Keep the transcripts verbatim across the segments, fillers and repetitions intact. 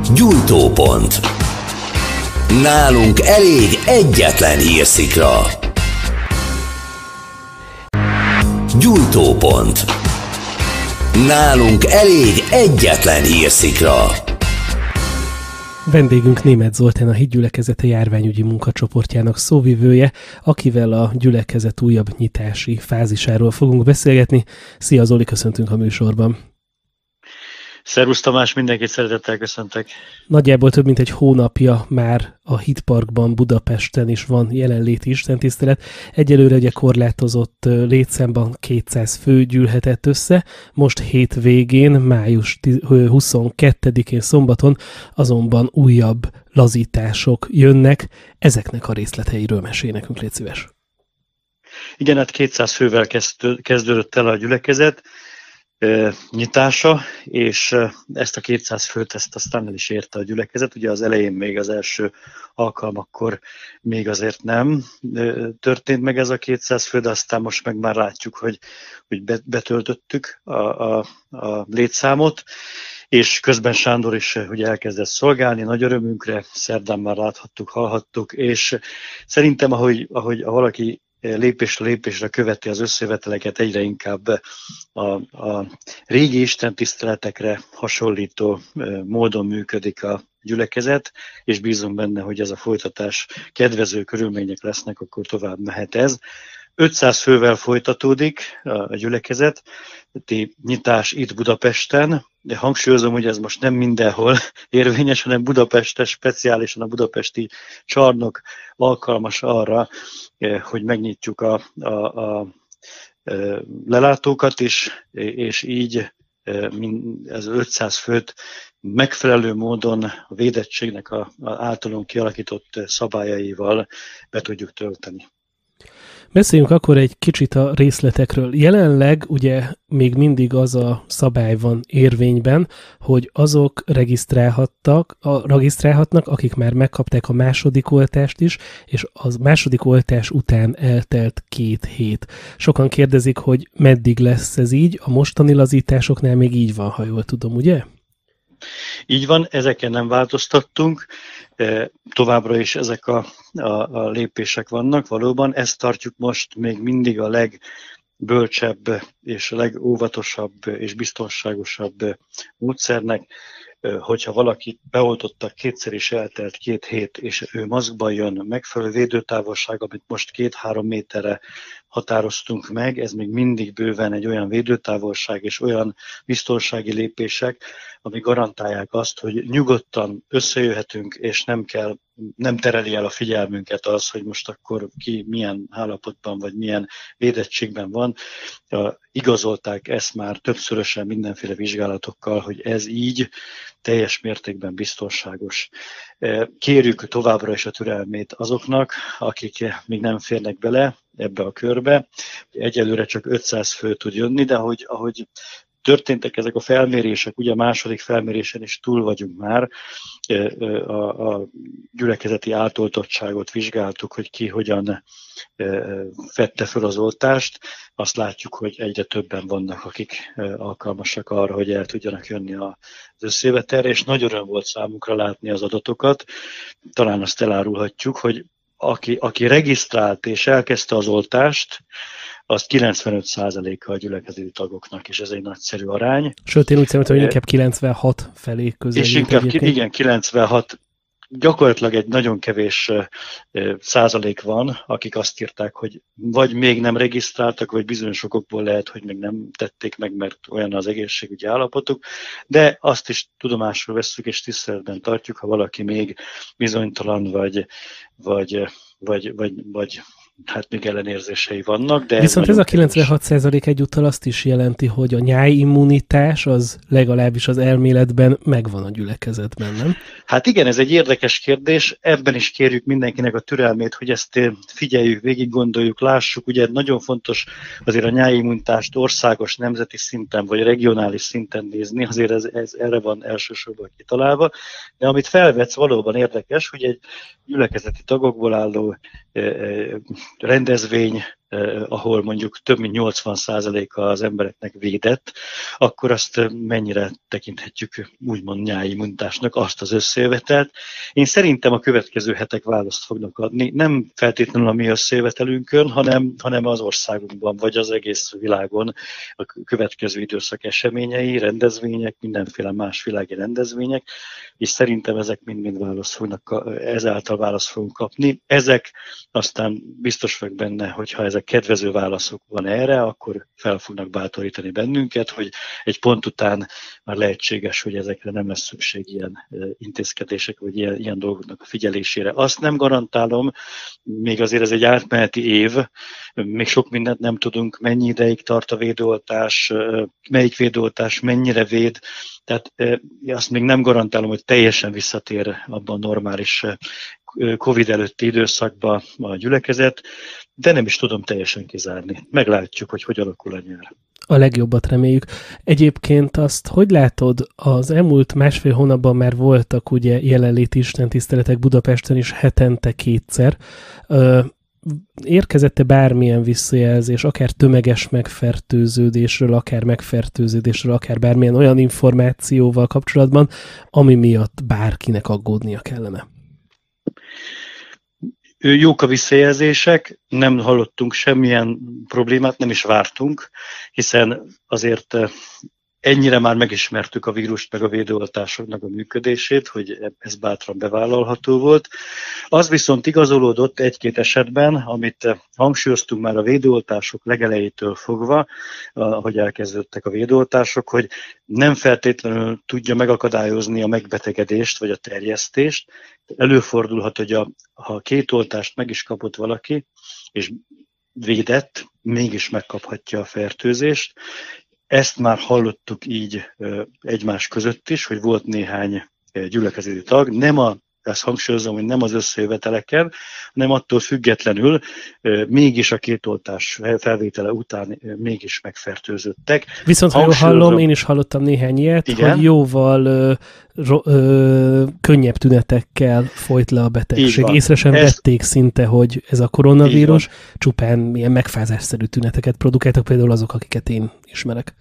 Gyújtópont. Nálunk elég egyetlen hírszikra. Gyújtópont. Nálunk elég egyetlen hírszikra. Vendégünk Németh Zoltán, a Hitgyülekezete járványügyi munkacsoportjának szóvivője, akivel a gyülekezet újabb nyitási fázisáról fogunk beszélgetni. Szia Zoli, köszöntünk a műsorban. Szervusz Tamás, mindenkit szeretettel köszöntök. Nagyjából több mint egy hónapja már a Hitparkban, Budapesten is van jelenléti istentisztelet. Egyelőre ugye korlátozott létszámban kétszáz fő gyűlhetett össze. Most hétvégén, május huszonkettedikén szombaton azonban újabb lazítások jönnek. Ezeknek a részleteiről mesél nekünk, légy szíves. Igen, hát kétszáz fővel kezdődött el a gyülekezet nyitása, és ezt a kétszáz főt ezt aztán el is érte a gyülekezet. Ugye az elején még az első alkalmakkor még azért nem történt meg ez a kétszáz fő, de aztán most meg már látjuk, hogy, hogy betöltöttük a, a, a létszámot, és közben Sándor is ugye elkezdett szolgálni, nagy örömünkre, szerdán már láthattuk, hallhattuk, és szerintem, ahogy, ahogy valaki lépésre lépésre követi az összejöveteleket, egyre inkább a, a régi istentiszteletekre hasonlító módon működik a gyülekezet, és bízom benne, hogy ez a folytatás kedvező körülmények lesznek, akkor tovább mehet ez. ötszáz fővel folytatódik a gyülekezet, nyitás itt Budapesten, de hangsúlyozom, hogy ez most nem mindenhol érvényes, hanem Budapesten, speciálisan a budapesti csarnok alkalmas arra, hogy megnyitjuk a, a, a lelátókat is, és így ez ötszáz főt megfelelő módon a védettségnek a, a általunk kialakított szabályaival be tudjuk tölteni. Beszéljünk akkor egy kicsit a részletekről. Jelenleg ugye még mindig az a szabály van érvényben, hogy azok regisztrálhattak, a, regisztrálhatnak, akik már megkapták a második oltást is, és az második oltás után eltelt két hét. Sokan kérdezik, hogy meddig lesz ez így, a mostani lazításoknál még így van, ha jól tudom, ugye? Így van, ezeken nem változtattunk, továbbra is ezek a, a, a lépések vannak valóban. Ezt tartjuk most még mindig a legbölcsebb és a legóvatosabb és biztonságosabb módszernek, hogyha valaki beoltottak, kétszer is eltelt két hét, és ő maszkban jön, megfelelő védőtávolság, amit most két-három méterre határoztunk meg, ez még mindig bőven egy olyan védőtávolság és olyan biztonsági lépések, ami garantálják azt, hogy nyugodtan összejöhetünk, és nem kell, nem tereli el a figyelmünket az, hogy most akkor ki milyen állapotban vagy milyen védettségben van. Igazolták ezt már többszörösen mindenféle vizsgálatokkal, hogy ez így teljes mértékben biztonságos. Kérjük továbbra is a türelmét azoknak, akik még nem férnek bele ebbe a körbe. Egyelőre csak ötszáz fő tud jönni, de ahogy, ahogy történtek ezek a felmérések, ugye a második felmérésen is túl vagyunk már, a, a gyülekezeti átoltottságot vizsgáltuk, hogy ki hogyan vette fel az oltást. Azt látjuk, hogy egyre többen vannak, akik alkalmasak arra, hogy el tudjanak jönni az összejövetelre, és nagy öröm volt számunkra látni az adatokat. Talán azt elárulhatjuk, hogy aki, aki regisztrált és elkezdte az oltást, az kilencvenöt százaléka a gyülekezeti tagoknak, és ez egy nagyszerű arány. Sőt, én úgy szerintem, hogy inkább kilencvenhat felé közelít. És inkább, igen, kilencvenhat, gyakorlatilag egy nagyon kevés százalék van, akik azt írták, hogy vagy még nem regisztráltak, vagy bizonyos okokból lehet, hogy még nem tették meg, mert olyan az egészségügyi állapotuk, de azt is tudomásul vesszük és tiszteletben tartjuk, ha valaki még bizonytalan, vagy, vagy, vagy, vagy, vagy hát még ellenérzései vannak. De viszont ez, ez a kilencvenhat százalék egyúttal azt is jelenti, hogy a nyájimmunitás az legalábbis az elméletben megvan a gyülekezetben, nem? Hát igen, ez egy érdekes kérdés. Ebben is kérjük mindenkinek a türelmét, hogy ezt figyeljük, végig gondoljuk, lássuk. Ugye nagyon fontos azért a nyájimmunitást országos, nemzeti szinten vagy regionális szinten nézni, azért ez, ez erre van elsősorban kitalálva. De amit felvetsz, valóban érdekes, hogy egy gyülekezeti tagokból álló rendezvény ahol mondjuk több mint nyolcvan százaléka az embereknek védett, akkor azt mennyire tekinthetjük úgymond nyáimmunitásnak, azt az összejövetelt. Én szerintem a következő hetek választ fognak adni, nem feltétlenül a mi összejövetelünkön, hanem, hanem az országunkban, vagy az egész világon a következő időszak eseményei, rendezvények, mindenféle más világi rendezvények, és szerintem ezek mind-mind választ fognak, ezáltal választ fogunk kapni. Ezek aztán biztos vagyok benne, hogyha ezek kedvező válaszok van erre, akkor fel fognak bátorítani bennünket, hogy egy pont után már lehetséges, hogy ezekre nem lesz szükség ilyen intézkedések, vagy ilyen, ilyen dolgoknak a figyelésére. Azt nem garantálom, még azért ez egy átmeneti év, még sok mindent nem tudunk, mennyi ideig tart a védőoltás, melyik védőoltás mennyire véd, tehát azt még nem garantálom, hogy teljesen visszatér abban a normális Covid előtti időszakba a gyülekezet, de nem is tudom teljesen kizárni. Meglátjuk, hogy hogy alakul a nyár. A legjobbat reméljük. Egyébként azt, hogy látod, az elmúlt másfél hónapban már voltak ugye jelenléti istentiszteletek Budapesten is hetente kétszer. Érkezett-e bármilyen visszajelzés, akár tömeges megfertőződésről, akár megfertőződésről, akár bármilyen olyan információval kapcsolatban, ami miatt bárkinek aggódnia kellene? Jók a visszajelzések, nem hallottunk semmilyen problémát, nem is vártunk, hiszen azért ennyire már megismertük a vírust, meg a védőoltásoknak a működését, hogy ez bátran bevállalható volt. Az viszont igazolódott egy-két esetben, amit hangsúlyoztunk már a védőoltások legelejétől fogva, ahogy elkezdődtek a védőoltások, hogy nem feltétlenül tudja megakadályozni a megbetegedést vagy a terjesztést. Előfordulhat, hogy a, ha a két oltást meg is kapott valaki, és védett, mégis megkaphatja a fertőzést. Ezt már hallottuk így egymás között is, hogy volt néhány gyülekezeti tag, nem a, ezt hangsúlyozom, hogy nem az összejöveteleken, hanem attól függetlenül mégis a két oltás felvétele után mégis megfertőzöttek. Viszont ha jól hallom, én is hallottam néhány ilyet, igen? Hogy jóval ö, ro, ö, könnyebb tünetekkel folyt le a betegség. Észre sem ez... vették szinte, hogy ez a koronavírus, csupán ilyen megfázásszerű tüneteket produkáltak, például azok, akiket én ismerek.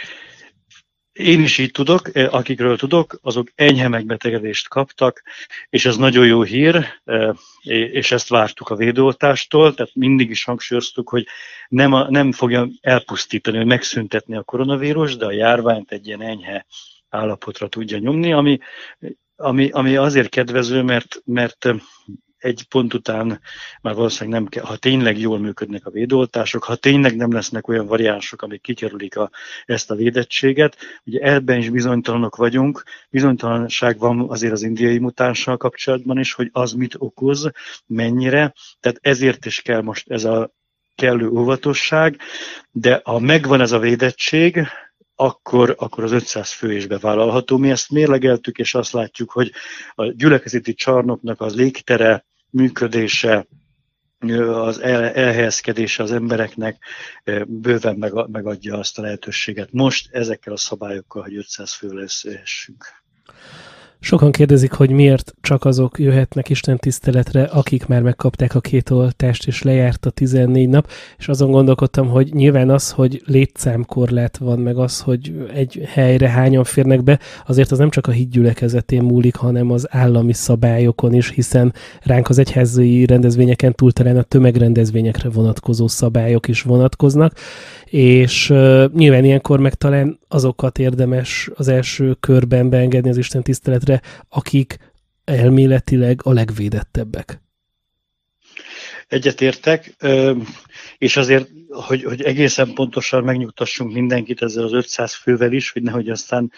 Én is így tudok, akikről tudok, azok enyhe megbetegedést kaptak, és ez nagyon jó hír, és ezt vártuk a védőoltástól, tehát mindig is hangsúlyoztuk, hogy nem, a, nem fogja elpusztítani, vagy megszüntetni a koronavírus, de a járványt egy ilyen enyhe állapotra tudja nyomni, ami, ami, ami azért kedvező, mert, mert egy pont után már valószínűleg nem kell, ha tényleg jól működnek a védőoltások, ha tényleg nem lesznek olyan variánsok, amik kikerülik a, ezt a védettséget. Ugye ebben is bizonytalanok vagyunk, bizonytalanság van azért az indiai mutánssal kapcsolatban is, hogy az mit okoz, mennyire, tehát ezért is kell most ez a kellő óvatosság, de ha megvan ez a védettség, akkor, akkor az ötszáz fő is bevállalható. Mi ezt mérlegeltük, és azt látjuk, hogy a gyülekezeti csarnoknak az légtere, működése, az el, elhelyezkedése az embereknek bőven megadja azt a lehetőséget. Most ezekkel a szabályokkal, hogy ötszáz főre összehessünk. Sokan kérdezik, hogy miért csak azok jöhetnek istentiszteletre, akik már megkapták a két oltást, és lejárt a tizennégy nap, és azon gondolkodtam, hogy nyilván az, hogy létszámkorlát van, meg az, hogy egy helyre hányan férnek be, azért az nem csak a hitgyülekezetén múlik, hanem az állami szabályokon is, hiszen ránk az egyházi rendezvényeken túl talán a tömegrendezvényekre vonatkozó szabályok is vonatkoznak, és uh, nyilván ilyenkor meg talán azokat érdemes az első körben beengedni az istentiszteletre, akik elméletileg a legvédettebbek. Egyetértek, és azért, hogy, hogy egészen pontosan megnyugtassunk mindenkit ezzel az ötszáz fővel is, hogy nehogy aztán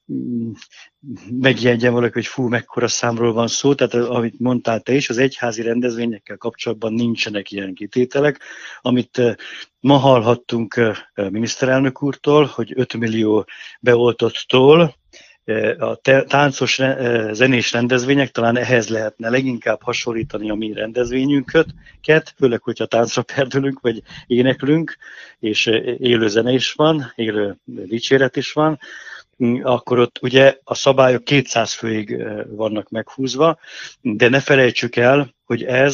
megjegyen valaki, hogy fú, mekkora számról van szó, tehát amit mondtál te is, az egyházi rendezvényekkel kapcsolatban nincsenek ilyen kitételek, amit ma hallhattunk miniszterelnök úrtól, hogy öt millió beoltottól, a táncos, zenés rendezvények talán ehhez lehetne leginkább hasonlítani a mi rendezvényünket, főleg, hogyha táncra perdülünk, vagy éneklünk, és élő zene is van, élő dicséret is van, akkor ott ugye a szabályok kétszáz főig vannak meghúzva, de ne felejtsük el, hogy ezt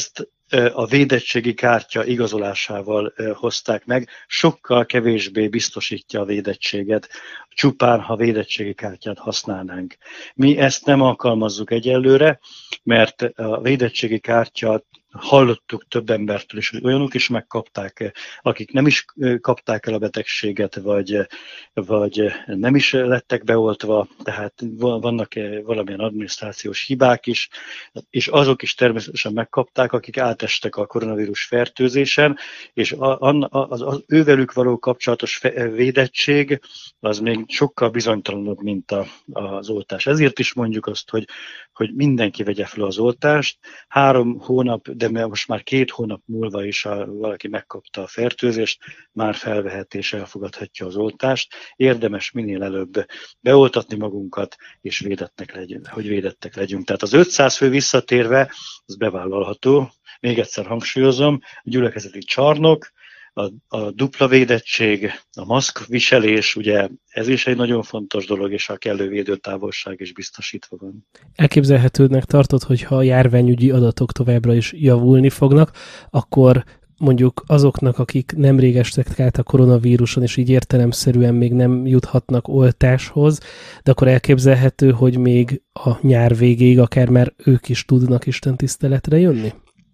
a védettségi kártya igazolásával hozták meg, sokkal kevésbé biztosítja a védettséget, csupán ha védettségi kártyát használnánk. Mi ezt nem alkalmazzuk egyelőre, mert a védettségi kártya, hallottuk több embertől is, hogy olyanok is megkapták, akik nem is kapták el a betegséget, vagy, vagy nem is lettek beoltva, tehát vannak valamilyen adminisztrációs hibák is, és azok is természetesen megkapták, akik átestek a koronavírus fertőzésen, és az, az ővelük való kapcsolatos védettség az még sokkal bizonytalanabb, mint a, az oltás. Ezért is mondjuk azt, hogy, hogy mindenki vegye fel az oltást, három hónap, de most már két hónap múlva is, ha valaki megkapta a fertőzést, már felvehet és elfogadhatja az oltást. Érdemes minél előbb beoltatni magunkat, és védettek legyünk, hogy védettek legyünk. Tehát az ötszáz fő visszatérve, az bevállalható. Még egyszer hangsúlyozom, a gyülekezeti csarnok, A, a dupla védettség, a maszkviselés, ugye ez is egy nagyon fontos dolog, és a kellő védőtávolság is biztosítva van. Elképzelhetőnek tartod, hogy ha a járványügyi adatok továbbra is javulni fognak, akkor mondjuk azoknak, akik nemrég estek át a koronavíruson, és így értelemszerűen még nem juthatnak oltáshoz, de akkor elképzelhető, hogy még a nyár végéig akár már ők is tudnak istentiszteletre jönni?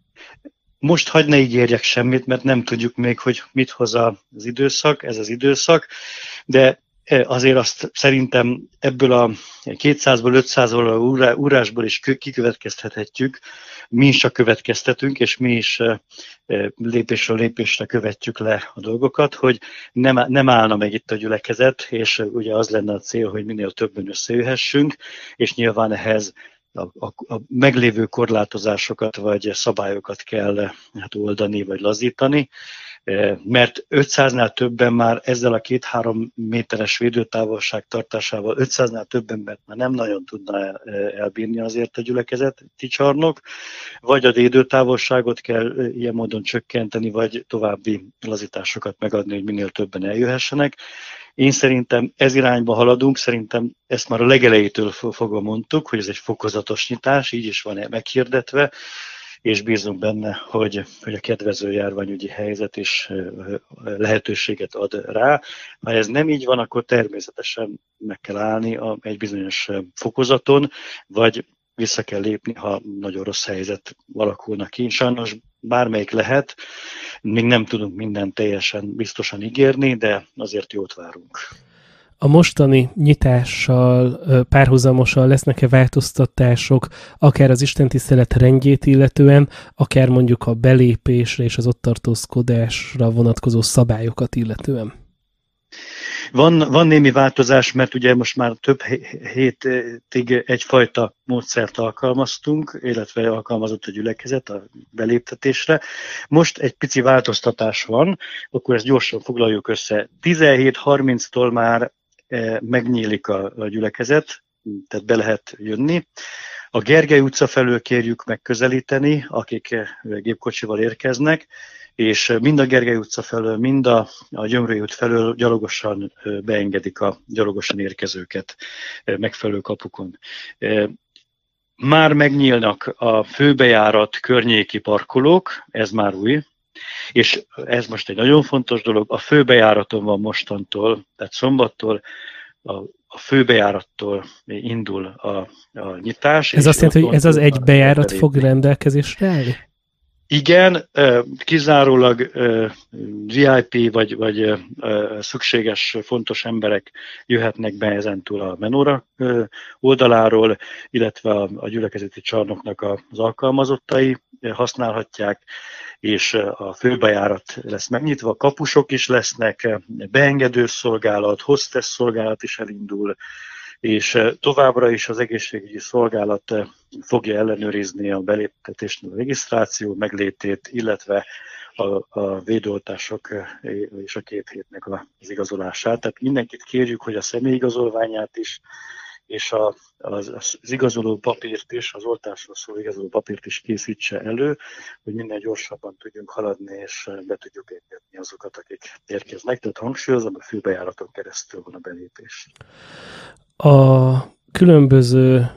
Most hagyd ne ígérjek semmit, mert nem tudjuk még, hogy mit hoz az időszak, ez az időszak, de azért azt szerintem ebből a kétszázból ötszázból órásból is kikövetkeztethetjük, mi is csak következtetünk, és mi is lépésről lépésre követjük le a dolgokat, hogy nem, nem állna meg itt a gyülekezet, és ugye az lenne a cél, hogy minél többen összejöhessünk, és nyilván ehhez A, a, a meglévő korlátozásokat vagy szabályokat kell hát oldani vagy lazítani, mert ötszáznál többen már ezzel a két-három méteres védőtávolság tartásával ötszáznál több embert már nem nagyon tudna elbírni azért a gyülekezeti csarnok, vagy a védőtávolságot kell ilyen módon csökkenteni, vagy további lazításokat megadni, hogy minél többen eljöhessenek. Én szerintem ez irányba haladunk, szerintem ezt már a legelejétől fogva mondtuk, hogy ez egy fokozatos nyitás, így is van meghirdetve, és bízunk benne, hogy, hogy a kedvező járványügyi helyzet is lehetőséget ad rá. Ha ez nem így van, akkor természetesen meg kell állni a, egy bizonyos fokozaton, vagy vissza kell lépni, ha nagyon rossz helyzet alakulna ki. Sajnos bármelyik lehet, még nem tudunk mindent teljesen biztosan ígérni, de azért jót várunk. A mostani nyitással párhuzamosan lesznek-e változtatások, akár az istentisztelet rendjét illetően, akár mondjuk a belépésre és az ott tartózkodásra vonatkozó szabályokat illetően? Van, van némi változás, mert ugye most már több hétig egyfajta módszert alkalmaztunk, illetve alkalmazott a gyülekezet a beléptetésre. Most egy pici változtatás van, akkor ezt gyorsan foglaljuk össze. tizenhét harminctól már megnyílik a, a gyülekezet, tehát be lehet jönni. A Gergely utca felől kérjük megközelíteni, akik gépkocsival érkeznek, és mind a Gergely utca felől, mind a, a Gyömrői út felől gyalogosan beengedik a gyalogosan érkezőket megfelelő kapukon. Már megnyílnak a főbejárat környéki parkolók, ez már új, és ez most egy nagyon fontos dolog, a főbejáraton van mostantól, tehát szombattól, a, a főbejárattól indul a, a nyitás. Ez azt jelenti, hogy ez az egy bejárat fog rendelkezésre állni? Igen, kizárólag vé i pé vagy, vagy szükséges, fontos emberek jöhetnek be ezentúl a Menora oldaláról, illetve a, a gyülekezeti csarnoknak az alkalmazottai használhatják, és a főbejárat lesz megnyitva, a kapusok is lesznek, beengedő szolgálat, hostess szolgálat is elindul, és továbbra is az egészségügyi szolgálat fogja ellenőrizni a beléptetésnek a regisztráció meglétét, illetve a, a védőoltások és a két hétnek az igazolását. Tehát mindenkit kérjük, hogy a személyigazolványát is, és a, az, az igazoló papírt is, az oltásról szóló igazoló papírt is készítse elő, hogy minél gyorsabban tudjunk haladni, és be tudjuk engedni azokat, akik érkeznek. Tehát hangsúlyozom, a főbejáraton keresztül van a belépés. A különböző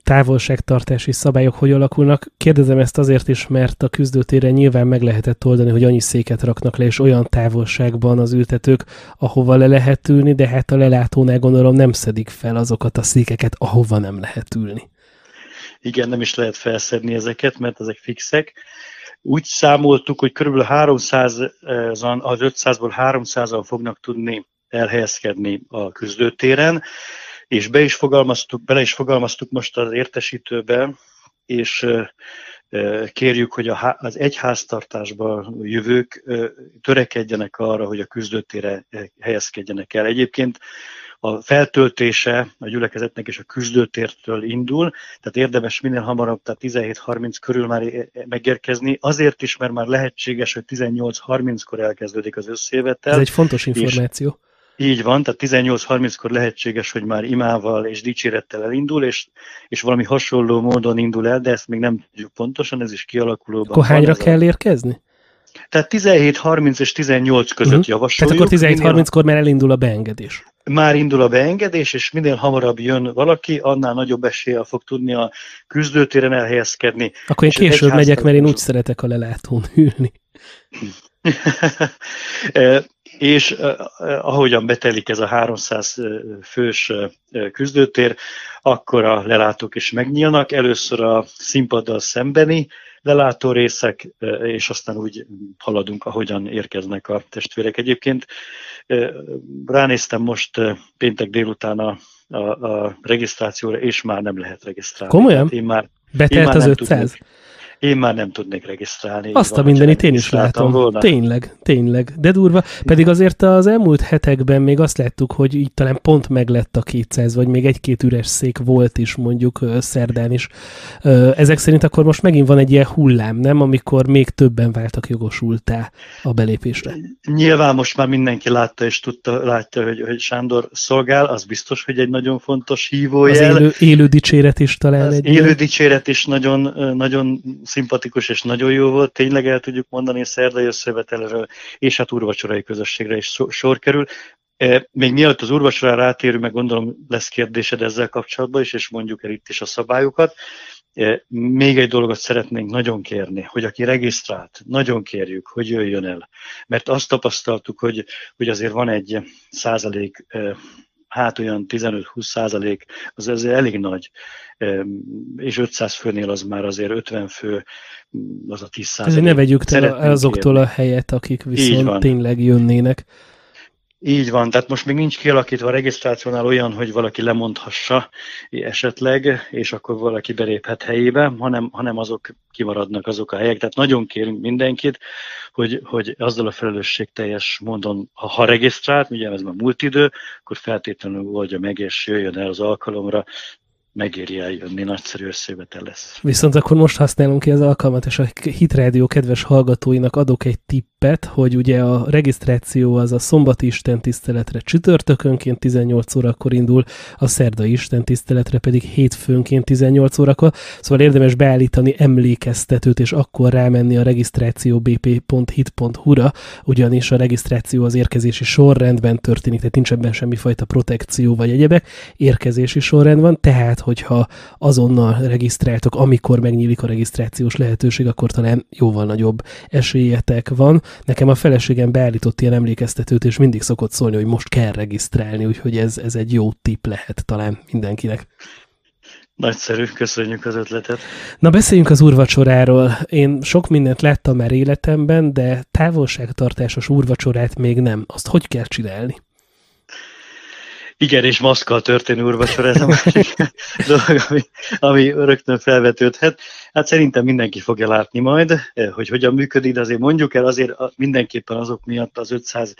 távolságtartási szabályok hogy alakulnak. Kérdezem ezt azért is, mert a küzdőtéren nyilván meg lehetett oldani, hogy annyi széket raknak le, és olyan távolságban az ültetők, ahova le lehet ülni, de hát a lelátónál gondolom nem szedik fel azokat a székeket, ahova nem lehet ülni. Igen, nem is lehet felszedni ezeket, mert ezek fixek. Úgy számoltuk, hogy körülbelül háromszázan, az ötszázból háromszázan fognak tudni elhelyezkedni a küzdőtéren, és be is fogalmaztuk, bele is fogalmaztuk most az értesítőbe, és kérjük, hogy az egyháztartásba jövők törekedjenek arra, hogy a küzdőtérre helyezkedjenek el. Egyébként a feltöltése a gyülekezetnek és a küzdőtértől indul, tehát érdemes minél hamarabb, tehát tizenhét harminc körül már megérkezni, azért is, mert már lehetséges, hogy tizennyolc harminckor elkezdődik az összejövetel. Ez egy fontos információ. Így van, tehát tizennyolc harminckor lehetséges, hogy már imával és dicsérettel elindul, és, és valami hasonló módon indul el, de ezt még nem tudjuk pontosan, ez is kialakulóban. Akkor hányra kell a... érkezni? Tehát tizenhét harminc és tizennyolc között uh-huh. javasoljuk. Tehát akkor tizenhét harminckor már elindul a beengedés. Már indul a beengedés, és minél hamarabb jön valaki, annál nagyobb eséllyel fog tudni a küzdőtéren elhelyezkedni. Akkor én később megyek, mert én úgy szeretek a lelátón ülni. És eh, ahogyan betelik ez a háromszáz fős eh, küzdőtér, akkor a lelátók is megnyílnak. Először a színpaddal szembeni lelátórészek, eh, és aztán úgy haladunk, ahogyan érkeznek a testvérek. Egyébként eh, ránéztem most eh, péntek délután a, a, a regisztrációra, és már nem lehet regisztrálni. Komolyan? Én már, Betelt én már az ötszáz? Tudnék. Én már nem tudnék regisztrálni. Azt a mindenit én is látom. Volna. Tényleg, tényleg. De durva. Pedig azért az elmúlt hetekben még azt láttuk, hogy így talán pont meglett a kétszáz, vagy még egy-két üres szék volt is mondjuk szerdán is. Ezek szerint akkor most megint van egy ilyen hullám, nem? Amikor még többen váltak jogosultá a belépésre. Nyilván most már mindenki látta és tudta, látja, hogy, hogy Sándor szolgál, az biztos, hogy egy nagyon fontos hívójel. Az élő, élő dicséret is talán az egy élő ilyen. Dicséret is nagyon, nagyon szimpatikus és nagyon jó volt, tényleg el tudjuk mondani szerdai összejövetelről, és hát úrvacsorai közösségre is sor kerül. Még mielőtt az úrvacsorára rátérünk, meg gondolom lesz kérdésed ezzel kapcsolatban is, és mondjuk el itt is a szabályokat. Még egy dolgot szeretnénk nagyon kérni, hogy aki regisztrált, nagyon kérjük, hogy jöjjön el. Mert azt tapasztaltuk, hogy, hogy azért van egy százalék, hát olyan tizenöt-húsz százalék, az azért elég nagy, és ötszáz főnél az már azért ötven fő, az a tíz százalék. Ne vegyük el azoktól a helyet, akik viszont tényleg jönnének. Így van, tehát most még nincs kialakítva a regisztrációnál olyan, hogy valaki lemondhassa esetleg, és akkor valaki beléphet helyébe, hanem, hanem azok kimaradnak azok a helyek. Tehát nagyon kérünk mindenkit, hogy, hogy azzal a felelősségteljes módon, ha, ha regisztrált, ugye ez már múlt idő, akkor feltétlenül oldja meg, és jöjjön el az alkalomra, megéri eljönni, nagyszerű összejövetel lesz. Viszont akkor most használom ki az alkalmat, és a Hit Rádió kedves hallgatóinak adok egy tippet, hogy ugye a regisztráció az a szombati istentiszteletre csütörtökönként tizennyolc órakor indul, a szerdai istentiszteletre pedig hétfőnként tizennyolc órakor, szóval érdemes beállítani emlékeztetőt, és akkor rámenni a regisztráció b p pont hit pont hu ra, ugyanis a regisztráció az érkezési sorrendben történik, tehát nincs ebben semmifajta protekció vagy egyebek, érkezési sorrend van, tehát hogyha azonnal regisztráltok, amikor megnyílik a regisztrációs lehetőség, akkor talán jóval nagyobb esélyetek van. Nekem a feleségem beállított ilyen emlékeztetőt, és mindig szokott szólni, hogy most kell regisztrálni, úgyhogy ez, ez egy jó tipp lehet talán mindenkinek. Nagyszerű, köszönjük az ötletet. Na, beszéljünk az úrvacsoráról. Én sok mindent láttam már életemben, de távolságtartásos úrvacsorát még nem. Azt hogy kell csinálni? Igen, és maszkkal történő úrvacsora, ez a másik dolog, ami, ami rögtön felvetődhet. Hát szerintem mindenki fogja látni majd, hogy hogyan működik, de azért mondjuk el azért mindenképpen azok miatt, az ötszáz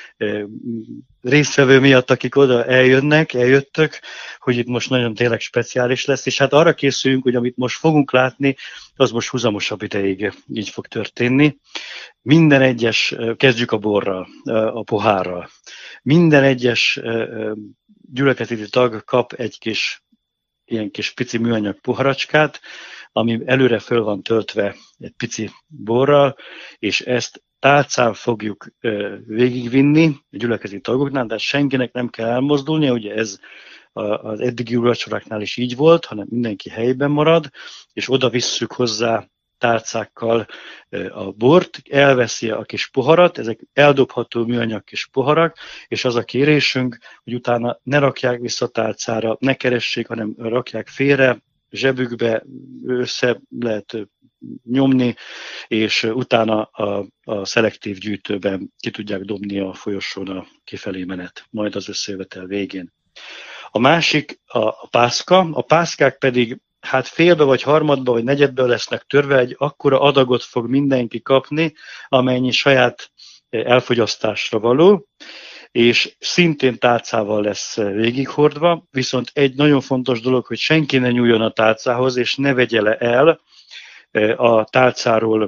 résztvevő miatt, akik oda eljönnek, eljöttök, hogy itt most nagyon tényleg speciális lesz, és hát arra készüljünk, hogy amit most fogunk látni, az most húzamosabb ideig így fog történni. Minden egyes, kezdjük a borral, a pohárral. Minden egyes gyülekezeti tag kap egy kis, ilyen kis pici műanyag poharacskát, ami előre föl van töltve egy pici borral, és ezt tálcán fogjuk végigvinni a gyülekezeti tagoknál, de senkinek nem kell elmozdulnia, ugye ez az eddigi úrvacsoráknál is így volt, hanem mindenki helyben marad, és oda visszük hozzá tálcákkal a bort, elveszi a kis poharat, ezek eldobható műanyag kis poharak, és az a kérésünk, hogy utána ne rakják vissza tálcára, ne keressék, hanem rakják félre, zsebükbe össze lehet nyomni, és utána a, a szelektív gyűjtőben ki tudják dobni a folyosón a kifelé menet, majd az összejövetel végén. A másik a, a pászka, a pászkák pedig hát félbe, vagy harmadba, vagy negyedbe lesznek törve, egy akkora adagot fog mindenki kapni, amennyi saját elfogyasztásra való, és szintén tálcával lesz végighordva, viszont egy nagyon fontos dolog, hogy senki ne nyúljon a tálcához, és ne vegye le el a tálcáról,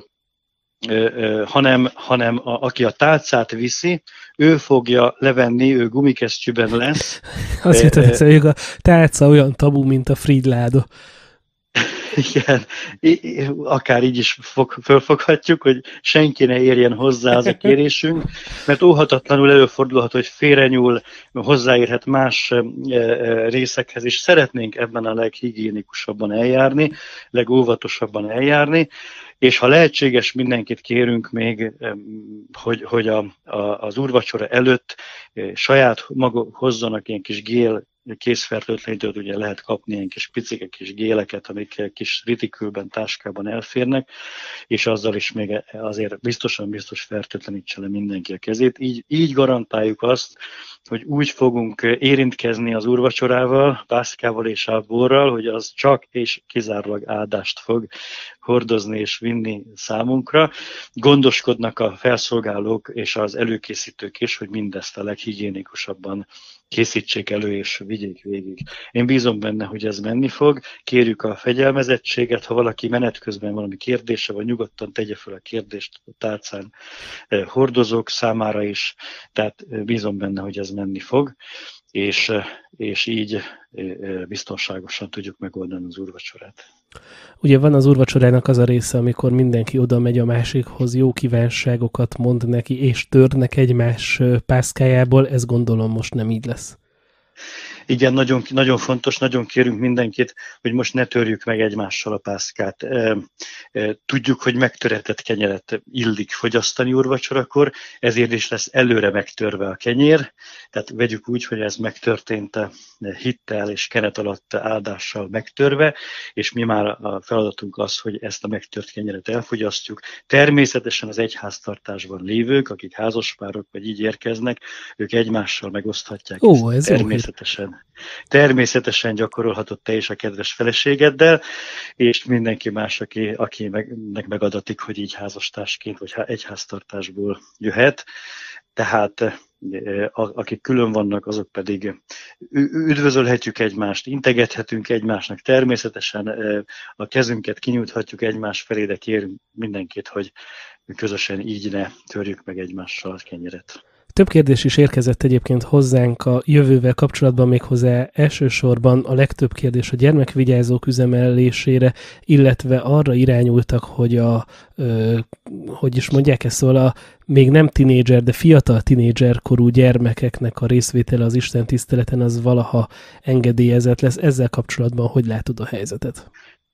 hanem, hanem a, aki a tálcát viszi, ő fogja levenni, ő gumikesztyűben lesz. Azt hittem, hogy a tálca olyan tabu, mint a Fridláda. Igen, akár így is fog, fölfoghatjuk, hogy senki ne érjen hozzá az a kérésünk, mert óhatatlanul előfordulhat, hogy félrenyúl, hozzáérhet más részekhez, és szeretnénk ebben a leghigiénikusabban eljárni, legóvatosabban eljárni, és ha lehetséges, mindenkit kérünk még, hogy, hogy a, a, az úrvacsora előtt saját maga hozzanak ilyen kis gél készfertőtlenítőt, ugye lehet kapni ilyen kis picike kis géleket, amik kis ritikülben, táskában elférnek, és azzal is még azért biztosan biztos fertőtlenítse le mindenki a kezét. Így, így garantáljuk azt, hogy úgy fogunk érintkezni az úrvacsorával, pászkával és a borral, hogy az csak és kizárólag áldást fog hordozni és vinni számunkra. Gondoskodnak a felszolgálók és az előkészítők is, hogy mindezt a leghigiénikusabban készítsék elő és vigyék végig. Én bízom benne, hogy ez menni fog. Kérjük a fegyelmezettséget, ha valaki menet közben valami kérdése van, nyugodtan tegye fel a kérdést a tálcán hordozók számára is, tehát bízom benne, hogy ez menni fog, és, és így biztonságosan tudjuk megoldani az úrvacsorát. Ugye van az úrvacsorának az a része, amikor mindenki oda megy a másikhoz, jó kívánságokat mond neki, és törnek egymás pászkájából, ez gondolom most nem így lesz. Igen, nagyon, nagyon fontos, nagyon kérünk mindenkit, hogy most ne törjük meg egymással a pászkát. Tudjuk, hogy megtöretett kenyeret illik fogyasztani úrvacsorakor, ezért is lesz előre megtörve a kenyér, tehát vegyük úgy, hogy ez megtörtént hittel és kenet alatt áldással megtörve, és mi már a feladatunk az, hogy ezt a megtört kenyeret elfogyasztjuk. Természetesen az egyháztartásban lévők, akik házaspárok vagy így érkeznek, ők egymással megoszthatják. Ó, ez természetesen. Természetesen gyakorolhatod te is a kedves feleségeddel, és mindenki más, aki, aki meg, megadatik, hogy így házastársként vagy egyháztartásból jöhet. Tehát akik külön vannak, azok pedig üdvözölhetjük egymást, integethetünk egymásnak, természetesen a kezünket kinyújthatjuk egymás felé, de kérünk mindenkit, hogy közösen így ne törjük meg egymással a kenyeret. Több kérdés is érkezett egyébként hozzánk a jövővel kapcsolatban, méghozzá elsősorban a legtöbb kérdés a gyermekvigyázók üzemelésére, illetve arra irányultak, hogy a, ö, hogy is mondják ezt, szóval a még nem tinédzser, de fiatal tinédzserkorú gyermekeknek a részvétele az Isten tiszteleten az valaha engedélyezett lesz. Ezzel kapcsolatban hogy látod a helyzetet?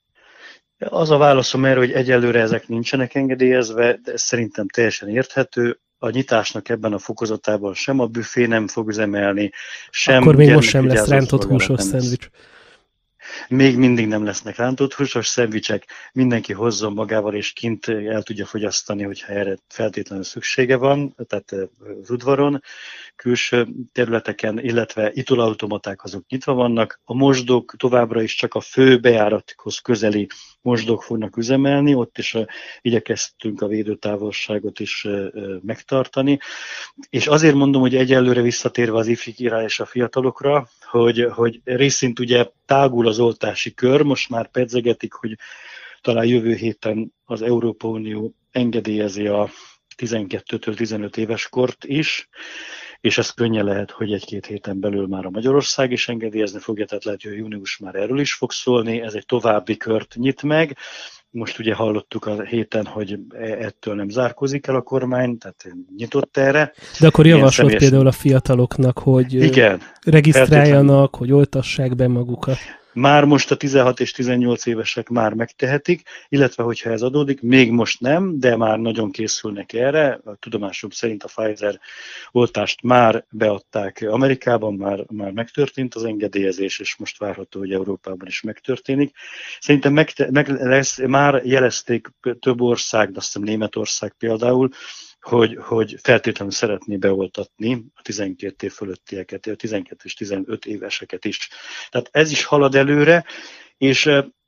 Az a válaszom erre, hogy egyelőre ezek nincsenek engedélyezve, de ez szerintem teljesen érthető. A nyitásnak ebben a fokozatában sem a büfé nem fog üzemelni, sem akkor még most sem lesz rántott húsos szendvics. Még mindig nem lesznek rántott húsos szendvicsek, mindenki hozzon magával, és kint el tudja fogyasztani, hogyha erre feltétlenül szüksége van, tehát az udvaron, külső területeken, illetve italautomaták azok nyitva vannak. A mosdók továbbra is csak a fő bejárathoz közeli mosdók fognak üzemelni, ott is uh, igyekeztünk a védőtávolságot is uh, megtartani. És azért mondom, hogy egyelőre visszatérve az ifjúkra és a fiatalokra, hogy, hogy részint ugye tágul az oltási kör, most már pedzegetik, hogy talán jövő héten az Európai Unió engedélyezi a tizenkettőtől tizenöt éves kort is, és ez könnyen lehet, hogy egy-két héten belül már a Magyarország is engedélyezni fogja, tehát lehet, hogy június már erről is fog szólni, ez egy további kört nyit meg, most ugye hallottuk a héten, hogy ettől nem zárkózik el a kormány, tehát nyitott erre. De akkor javaslott személyes... például a fiataloknak, hogy igen, regisztráljanak, hogy oltassák be magukat. Már most a tizenhat és tizennyolc évesek már megtehetik, illetve hogyha ez adódik, még most nem, de már nagyon készülnek erre. A tudomásom szerint a Pfizer oltást már beadták Amerikában, már, már megtörtént az engedélyezés, és most várható, hogy Európában is megtörténik. Szerintem meg, meg lesz, már jelezték több ország, de azt hiszem Németország például, Hogy, hogy feltétlenül szeretné beoltatni a tizenkét év fölöttieket, a tizenkét és tizenöt éveseket is. Tehát ez is halad előre, és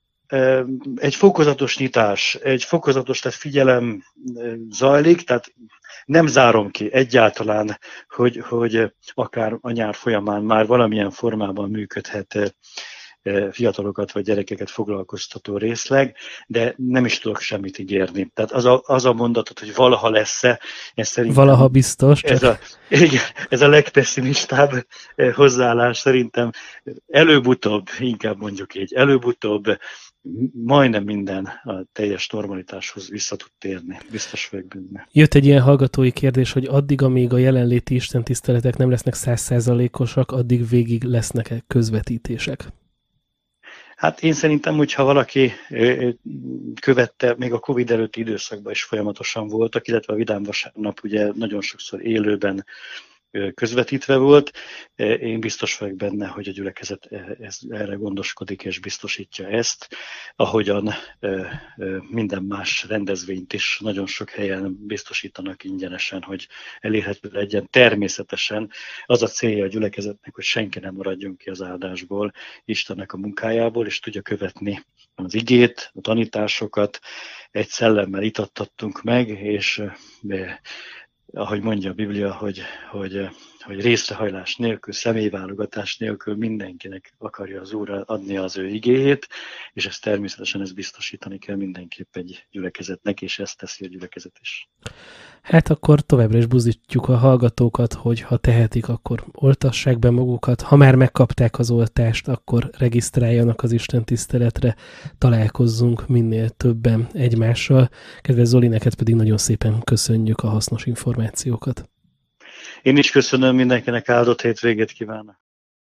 egy fokozatos nyitás, egy fokozatos tehát figyelem zajlik, tehát nem zárom ki egyáltalán, hogy, hogy akár a nyár folyamán már valamilyen formában működhet fiatalokat vagy gyerekeket foglalkoztató részleg, de nem is tudok semmit ígérni. Tehát az a, az a mondatot, hogy valaha lesz-e, ez szerintem... Valaha biztos. Ez a, igen, ez a legpesszimistább hozzáállás szerintem. Előbb-utóbb, inkább mondjuk így, előbb-utóbb majdnem minden a teljes normalitáshoz vissza tud térni. Biztos vagyok benne. Jött egy ilyen hallgatói kérdés, hogy addig, amíg a jelenléti istentiszteletek nem lesznek száz százalékosak, addig végig lesznek-e közvetítések? Hát én szerintem, hogyha valaki követte, még a Covid előtti időszakban is folyamatosan voltak, illetve a Vidám Vasárnap ugye nagyon sokszor élőben közvetítve volt. Én biztos vagyok benne, hogy a gyülekezet ez, erre gondoskodik és biztosítja ezt, ahogyan minden más rendezvényt is nagyon sok helyen biztosítanak ingyenesen, hogy elérhető legyen. Természetesen az a célja a gyülekezetnek, hogy senki nem maradjon ki az áldásból, Istennek a munkájából, és tudja követni az igét, a tanításokat. Egy szellemmel itattattunk meg, és ahogy mondja a Biblia, hogy, hogy, hogy részrehajlás nélkül, személyválogatás nélkül mindenkinek akarja az Úr adni az ő igéjét, és ezt természetesen ezt biztosítani kell mindenképp egy gyülekezetnek, és ezt teszi a gyülekezet is. Hát akkor továbbra is buzdítjuk a hallgatókat, hogy ha tehetik, akkor oltassák be magukat. Ha már megkapták az oltást, akkor regisztráljanak az istentiszteletre, találkozzunk minél többen egymással. Kedves Zoli, neked pedig nagyon szépen köszönjük a hasznos információkat. Én is köszönöm, mindenkinek áldott hétvégét kívánok.